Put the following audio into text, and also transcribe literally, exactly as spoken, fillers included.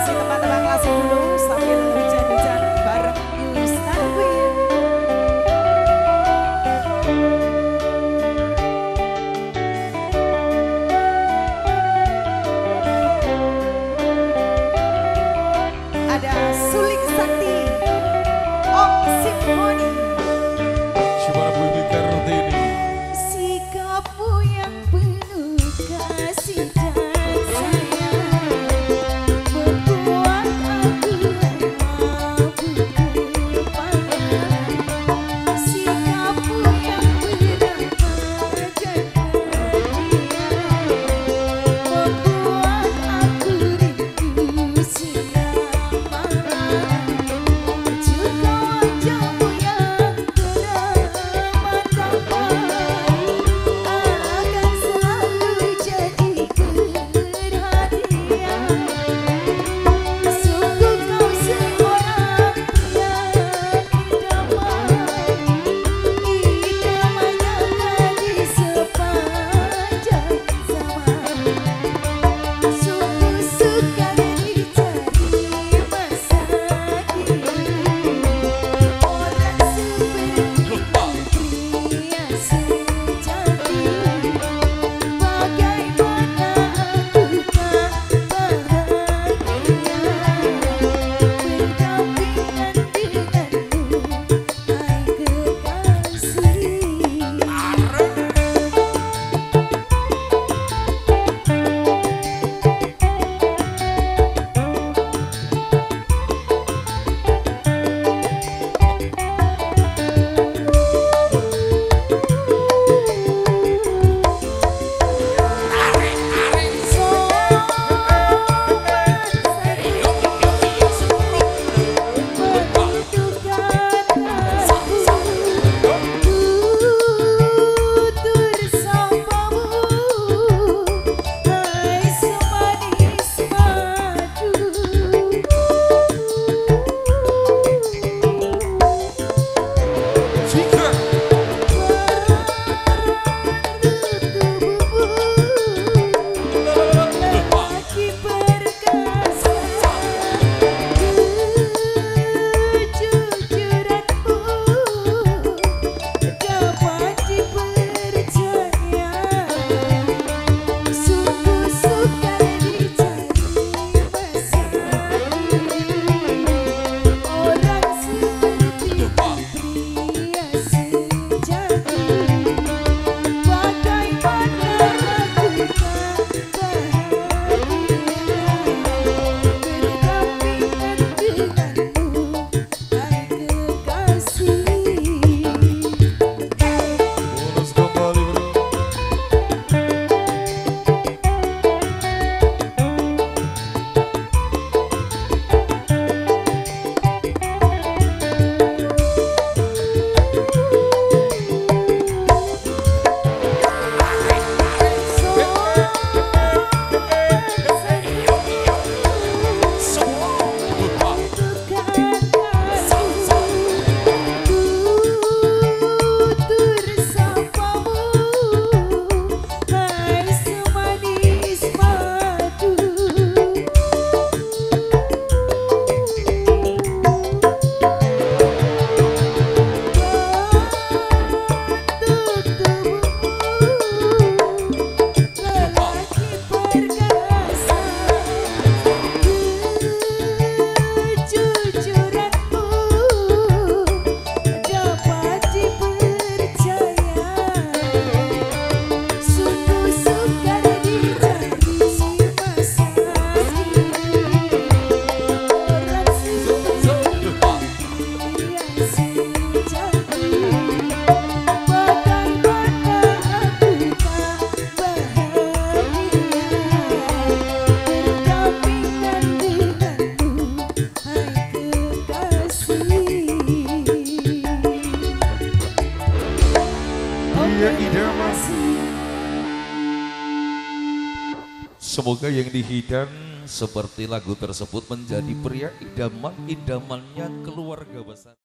kasih teman-teman klasik dulu sambil hujan-hujan bareng Ustaz Queen. Ada Suling Sakti, Om Simfoni. Gimana Bu Ibu Kartini? Sikapmu yang penuh kasih dan sayang membuat aku mabuk kepala. Sikapmu yang bernama dan pendiam membuat aku rindu siang malam. Juga wajahmu yang teramah tampan akan selalu jadi perhatian. Sungguh kau seorang pria idaman, idaman yang sepanjang zaman. Sungguh sukar dicari masa kini orang seperti pria sejati. Bagaimana aku tak bahagia berdampingan denganmu, hai kekasih. Pria Idaman. Semoga yang dihidang seperti lagu tersebut menjadi pria idaman, idamannya keluarga besar.